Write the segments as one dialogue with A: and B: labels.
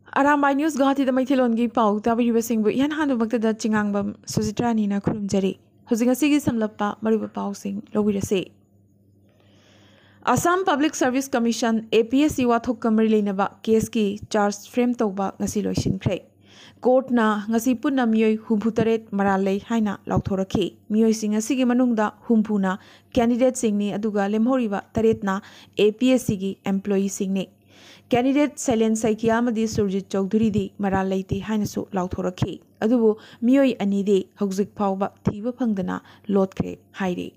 A: Arambai News Guwahati Maithilongi Pau Tabiribasingbu Yan Hanubakta Chingangbam Suzitrani na Kurumjari Huzingasi Samlapa Mariba Pausing Lowirase Assam Public Service Commission APSC Wathok Kamari Lenaba case ki charge frame toba ngasi loisinkhre court na ngasi punna miyoi humputaret maralei haina lauthoraki miyoi sing asigi manungda humpuna candidate singni aduga lemhoriba taretna APSC gi employee singni Candidate Silent Saikia Madi Surjit Chowdhury di Maral Laiti Hainasu Lauthoraki. Adubu Miyoi Anidi Hogzik Pauba Thiba Pangdana Lotkre Hairi.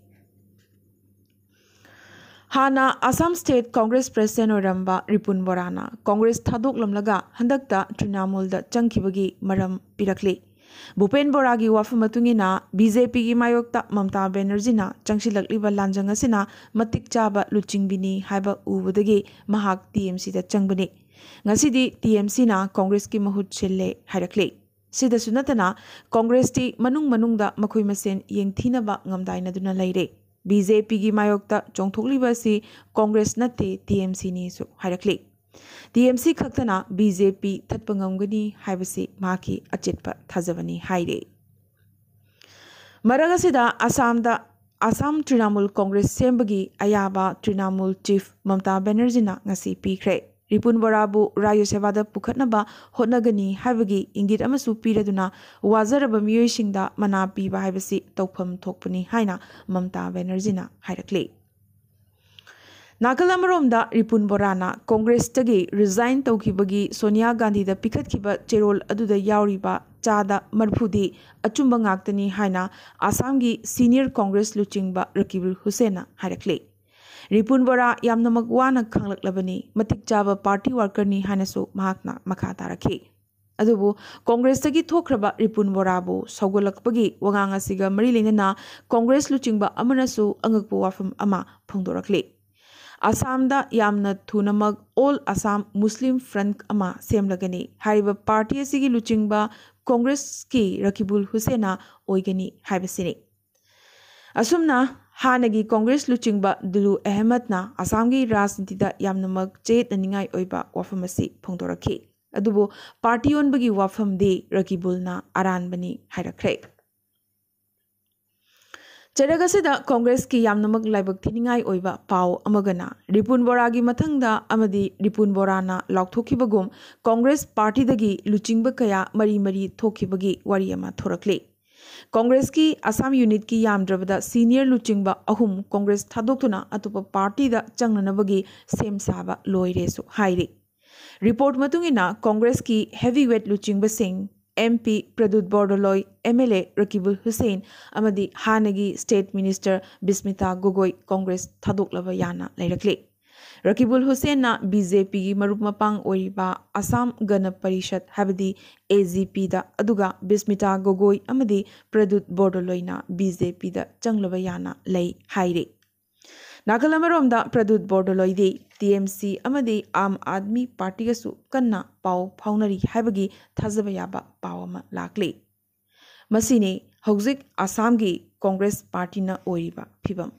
A: Hana Assam State Congress President Arambai Ripun Borana Congress Thadok Lamlaga Handakta Trinamool da Chankibagi Maram Pirakli. Bhupen Boragi Wafamatungina BJP gi Mayokta Mamta Banerjee Changshilakliba Lanjangasina Matik Chaba Luchingbini Haiba Ubudagi Mahak TMC da Changbani. Ngasidi TMC na Congress ki Mahut Chille Hairakli. Sida Sunatana Congress ti Manungda Makui Masen Yengthinaba Ngamdaina Duna Laire. BJP gi Mayokta Chongthokliba si Congress nate TMC ni su Hairakli. TMC Kaktana BJP Tatpangamgani Haibasi Maki Achitpa Thazavani Haide. Maragasida Assam Trinamool Congress Sembagi Ayaba Trinamool Chief Mamta Banerjee ngasi pikre. Ripun Borabu Rayo Sevada Pukhatnaba Hotnagani Haibagi Ingit Amasu Piraduna Wazaraba Miyosingda Mana Piba Haibasi Tokpam Tokpani Haina Mamta Banerjee Hairakli. Nakalamromda Ripun Borana Congress tagi resign tokibagi Sonia Gandhi da pikhatkiba cherol aduda yauriba chada marphudi achumba ngaktani haina Assamgi senior Congress luchingba Rakibul Hussaina hairakle Ripun Bora yamnamak wana khanglaklabani matik chaba party worker ni hainasu mahakna makha tarakhi adubu Congress tagi thokraba Ripun Borabu saugolakpagi wangang asiga mari lenana Congress luchingba amanasu angakpu wafam ama phongdorakle Assamda yamna thunamag All Assam Muslim Front ama semlagani hariba party asigi luchingba Congress ki Rakibul Hussaina oigani haibasini Asumna hanagi Congress luchingba Dulu Ahmed na Assamgi rajnitida yamnamag chet naningai oiba wafamasi phongdorakhi adubu party onbagi wafam de Rakibul na aranbani hairakre Cheragasida Congress ki yamnamak laibak thiningai oiba pau amagana Ripun Boragi mathangda amadi Ripun Borana laukthokibagum Congress party dagi luchingba kaya mari thokibagi wari ama thorakle Congress ki Assam unit ki yamdrabada senior luchingba ahum Congress thadoktuna atupa party da changnanabagi sem saba loiresu haire Report matungina Congress ki heavyweight luchingba sing MP Pradut Bordoloi, MLA Rakibul Hussain, Amadi Hanagi State Minister Bismita Gogoi Congress Thadoklava Yana Lairakle. Rakibul Hussain na BJP Marupmapang Oiriba Assam Gana Parishad Habadi AGP da Aduga Bismita Gogoi Amadi Pradut Bordoloi na BJP da Changlava Yana Lai Haire. Nagalamaromda Pradut Bordoloi de TMC Amadi Aam Admi Party gasu kanna pau phaunari haibagi thazabayaba pawama lakle masine hauzik Assamgi Congress Party na oiriba phibam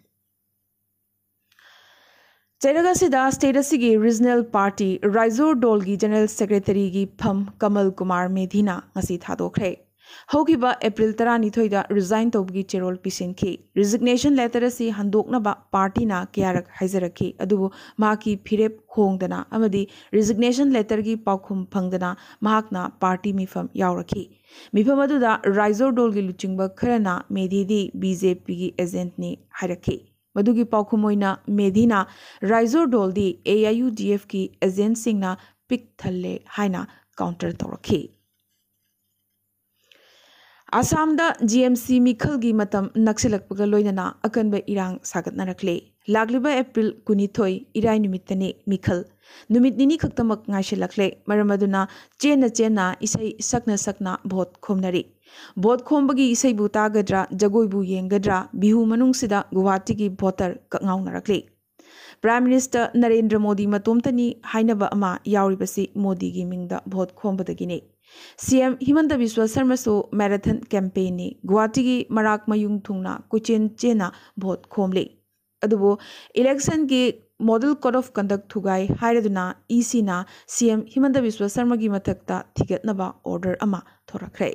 A: Cheragasida State asigi Regional Party Raizor Dolgi General Secretary gi Pham Kamal Kumar Medhina ngasi thadokre Hogiba April 12 da resign tobgi cherol pisinki resignation letter asi handoknaba party na kyarak haizarakhi adubu maki phirep hongdana amadi resignation letter gi paukhum phangdana mahakna party mifam yaurakhi mifam aduda Raizor Dol gi luchingba kharana medidi BJP gi agent ni hairakhi madugi paukhum oina medina Raizor Dol di AIUDF ki agent singna pik thalle haina counter torakhi Assamda GMC Mikhalgi matam naksilakpaga loinana akanba irang sagatnarakle lagliba April 12 irai numitane Mikhal numit nini khaktamak ngaisilakle maramaduna chena isai sakna bhot khomnari bhot khombagi isai bu tagadra jagoibu yengadra bihu manungsida Guwahati gi voter kakngaunarakle Prime Minister Narendra Modi matomtani hainaba ama yauribasi Modi gi mingda bhot khombadagine CM Himanta Biswa Sarma so marathon campaign ni Guwahati gi marak mayung thungna kuchen chena bhot khomle adubo election gi model code of conduct thugai hairaduna EC na CM Himanta Biswa Sarma gi mathakta thigatnaba order ama thorakre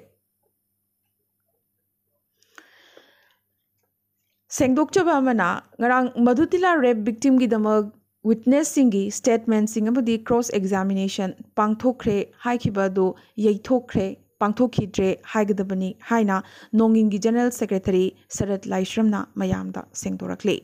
A: sengdokchaba amana ngarang Madhutila rape victim gi damag witness singi statement sing amadi cross examination pangthokre haikiba do yeithokre pangthokidre haigadabani haina nongingi general secretary Sarat Laishramna mayamda sengdorakle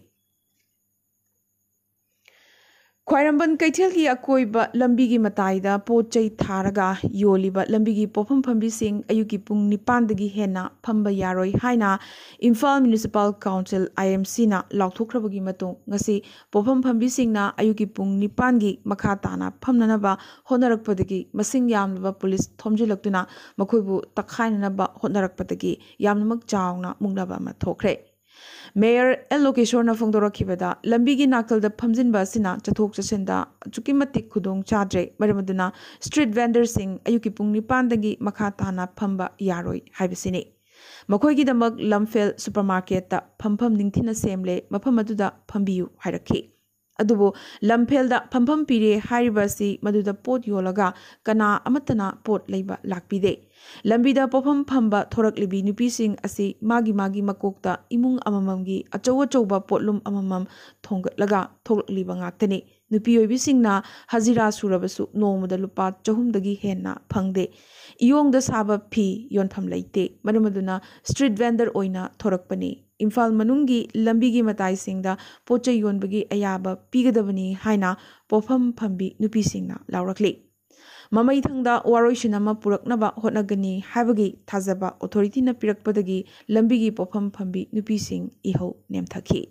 A: Khwairambon Kaithel ki akoiba lambi gi mataida pochai tharaga yoliba lambi gi pofam phambi sing ayuki pung 9 dagi hena phamba yaroi haina Imphal Municipal Council IMC na lauthokhrabagi matung ngasi pofam phambi sing na ayuki pung 9 gi makha tana phamnanaba honarakpadagi masing yamlaba police thomjilaktuna makhoibu takhainanaba honarakpadagi yamnamak chawna mungnaba ma thokre Mayor Lokeshwarna Fongdorakibada Lambigi Nakalda Pamjinba Sina Chathok Chasenda Chukimatik Kudong Chadre Maramaduna Street Vendor Sing Ayuki Pung 9 dagi makha tana phamba yaroi haibasini Makoigi damak Lamfel Supermarket ta phampham ningthina semle mafam aduda phambiyu hairakhi adubo lamphel da phampham pire hairibasi maduda pot yolaga kana amatana pot leiba lakpide lambida pofam phamba thoraklibi nupising asi magi makokta imung amamamgi achauba potlum amamam thonglatlaga thokliba ngaktani nupi oibisingna hazira surabasu nomada lupa chahumdagi henna phangde iyongda saba phi yonpham leite maramaduna street vendor oina thorakpani Imphal manungi lambigi matai singda pochai yonbagi ayaba pigadabani haina pofam phambi nupi singna laurakli Mamai thangda waroishinama puraknaba hotnagani habagi thazaba authority na pirakpadagi lambigi pofam phambi nupi sing iho nemthaki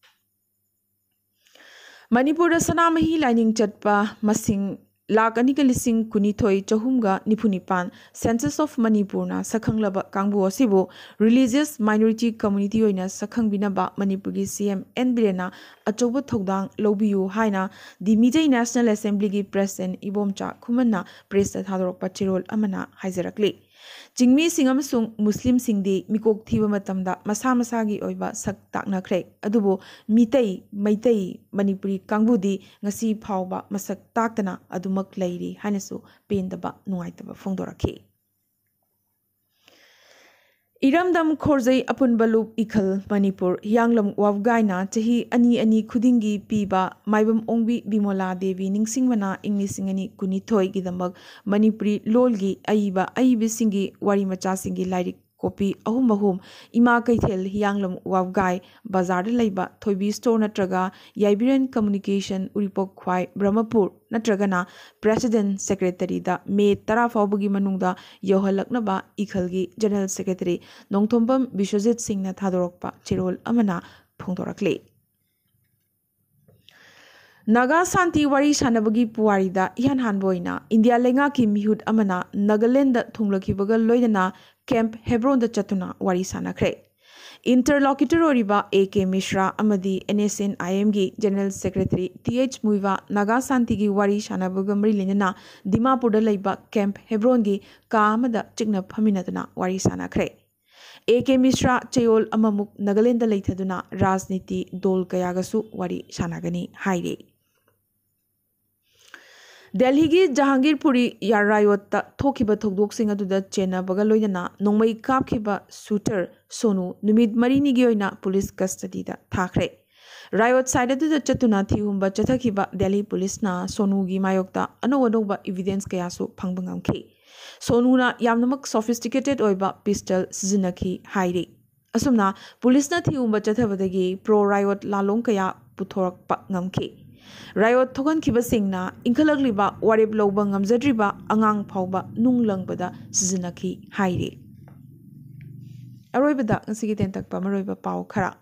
A: Manipur sanamahi lining chatpa masing Lak anika lising kunithoi chahumga nipunipan Census of Manipur na sakhanglaba kangbu osibu religious minority community oina sakhangbinaba Manipur gi CM N Birena achoba thodang lobiyu haina the Mijai National Assembly gi President Ibomcha Khumanna press thadorokpa chirol amana haijarakli Jingmi singam sung Muslim singdi mikok thiba matamda masa masagi oiba sak taknakhre adubo maitai Manipuri kangbudi ngasi phawba masak taktana adumak leiri hanasu pendaba nungaitaba phongdorakhi Iramdam Khorzai Apunbalup Ikhal Manipur Yanglam Wavgaina Chahi ani khudingi piba maibam ongbi Bimola Devi Ningsingmana Inglisingani Kunithoi Gidamag Manipuri Lolgi Aiba Singi Wari Macha Singi Lairik Kopi Ahum Ima Kaithel Yanglam Wavgai Bazar Laiba Thoibi Store Natraga Yaibiran Communication Uripok Khwai Brahmapur Natragana President Secretary da May Tara Faubugi Manungda Yohalaknaba Ikhalgi General Secretary Nongthombam Bishwajit Singh na Thadorokpa Chirol Amana Phongdorakle Naga Santi Wari Sanabagi Puarida Ihan Hanboina India Lenga ki Mihut Amana Nagaland Thunglakibaga Loidana Camp Hebron da Chatuna Wari Sanakre Interlocutor Oriba AK Mishra Amadi NSN IMG General Secretary TH Muiva Naga Santi gi Wari Sanabaga Mrilina Dimapur da Laiba Camp Hebron gi Kamada Chigna Paminatana Wari Sanakre AK Mishra Chayol Amamuk Nagaland da Laithaduna Rajniti Dol Kayagasu Wari Sanagani Haire Delhi gi Jahangirpuri Yarayota Thokiba Thogdok Singh aduda Chena Bagaloidana Nongmai Kapkiba Shooter Sonu Numid Marini Gioina Police Custody da Thakre Riot side aduda Chatuna Thihumba Chathakiba Delhi Police na Sonu gi Mayokta Anoba evidence kayasu Phangbangamki Sonuna Yamnamak sophisticated oiba pistol Sizinaki Hairi Asumna Police na Thihumba Chathabadagi Pro Riot Lalong Kaya Puthorak Ngamki Riot Thogan Kibasingna, Inkalagliba, Warib Lobangam Zadriba, Angang Pauba, Nunglangbada, Sizinaki, Hairi. Aroibada, and Sigitantak Pamaroba Pau Kara.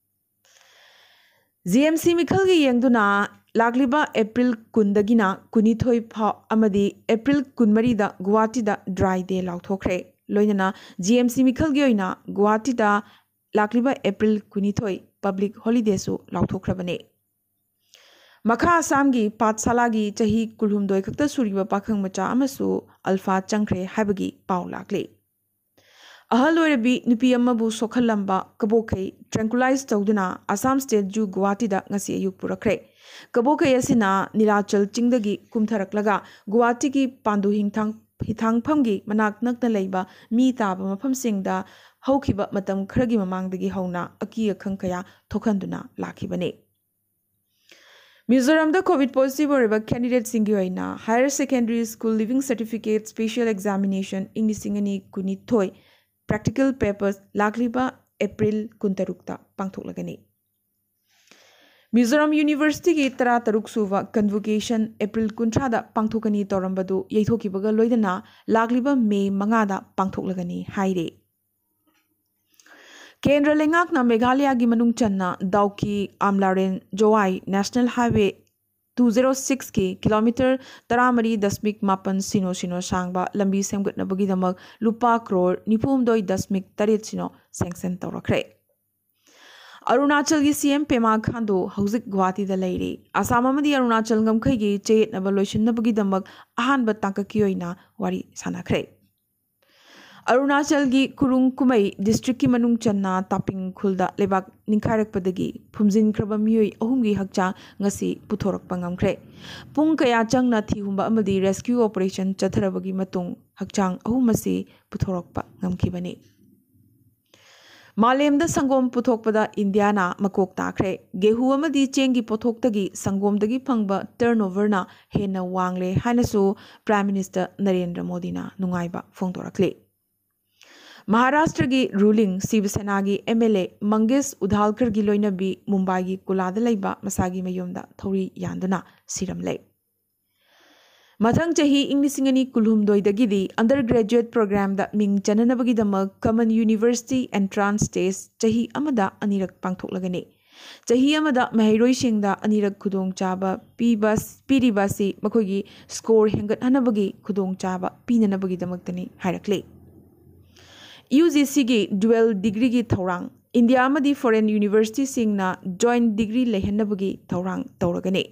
A: ZMC Mikalgi Yangduna, Lagliba, April Kundagina, Kunithoi Pa Amadi, April Kunmarida, Guwahati da Dry Day Lautokre, Loinana, GMC Mikalgioina, Guwahati da Lagliba, April Kunithoi, Public Holiday Su Lautokrabane. Makha Assamgi Patsalagi Chahi Kulhumdoi Kakta Suriba Pakhang Macha Amasu Alpha Chankre Habagi Pau Lakle. ahal oirabi nupi amabu sokhalamba kabokai tranquilize tawduna Assam State Zoo Guwahati da ngasi ayuk purakre kabokai asina Nilachal chingdagi kumtharaklaga Guwahati gi pandu hithangphamgi manak nakna leiba mi taba mafamsingda haukiba matam kharagi mamangdagi hauna aki akhang kaya thokhanduna lakhibane Mizoram da COVID positive or candidate singuina higher secondary school living certificate special examination Inglisingani kunithoi practical papers lakliba April kuntarukta pangthoklagani Mizoram University ki tara taruk suva convocation April kuntrada pangthokani torambadu yaithokibaga loidana lakliba May mangada pangthoklagani haire Kendra lengakna Meghalaya gi manung channa Dauki Amlaren Jowai National Highway 206 ki kilometer 13.8 sino sangba lambi semgatnabagidamak lupa crore 9.8 sino sanction tawrakre Arunachal gi CM Pema Khandu hauzik Guwahati da leire Assam amadi Arunachal ngamkhai gi chetnaba loishinnabagidamak ahanba tangkakioina wari sanakre Arunachal gi Kurung Kumai district ki manung channa Taping Khulda lebak ningkharakpadagi phumjin khraba miyoi ahumgi hakcha ngasi puthorakpa ngamkhre pung kaya changna thihumba amadi rescue operation chatharabagi matung hakchang ahumasi puthorakpa ngamkhibani Malemda sangom puthokpada Indiana makok takre gehu amadi chengi pothoktagi sangomdagi phangba turnover na hena wangle hainasu Prime Minister Narendra Modi na nungaiba phongdorakle Maharashtra gi ruling Shiv Sena gi MLA Mangesh Udhalkar gi loinabi Mumbai gi Kulada laiba masagi mayomda thori yanduna siramle Mathang chahi Inglisingani kulhumdoi dagidi undergraduate program da ming chananabagi damak Common University Entrance Test chahi amada anirak pangthoklagani chahi amada mahairoi singda anirak khudong chaba piribasi makogi score hengat hanabagi khudong chaba pinanabagi damaktani hairakle UGC gi dual degree gi thorang India amadi foreign university singna joint degree lehenabagi thorang tawragani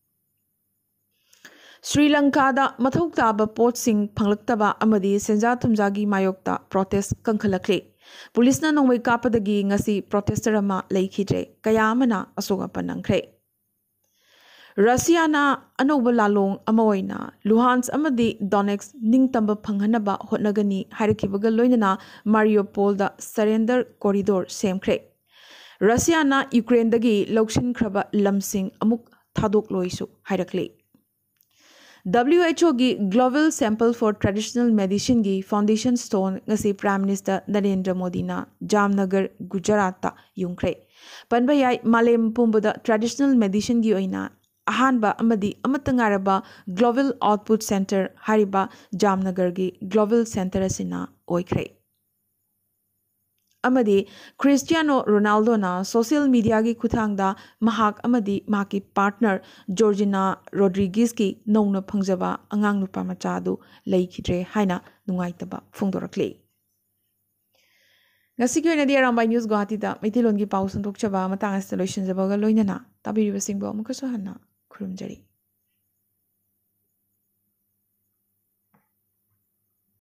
A: Sri Lanka da mathok taba pot sing phanglaktaba amadi senja thumjagi mayokta protest kankhalakle police na nongwai kapadagi ngasi protester ama leikhidre kaya amana asoga panangkhre Russia na anoba lalong amaoina Luhansk amadi Donetsk ningtamba phanghanaba hotnagani harakibaga loinana Mariupol da surrender corridor semkhre Russia na Ukraine dagi lokshin khraba lamsing amuk thadok loisu hairakle WHO gi Global Sample for Traditional Medicine gi Foundation Stone ngasi Prime Minister Narendra Modi na Jamnagar Gujarat ta yungkhre panbayai malem pumbuda traditional medicine gi oina ahanba amadi amatangaraba Global Output Center hariba Jamnagar gi Global Center asina oikhre amadi Cristiano Ronaldo na social media gi kuthangda mahak amadi maki partner Georgina Rodriguez ki nongna phangjaba angang nupa macha du leikhidre haina nungaitaba phongdorakle ngasi ki oina di Arambai News Guwahati da maitilon gi pau santhokchaba matang solution jabaga loinana tabiriba singbo amukha sohanna khurumjari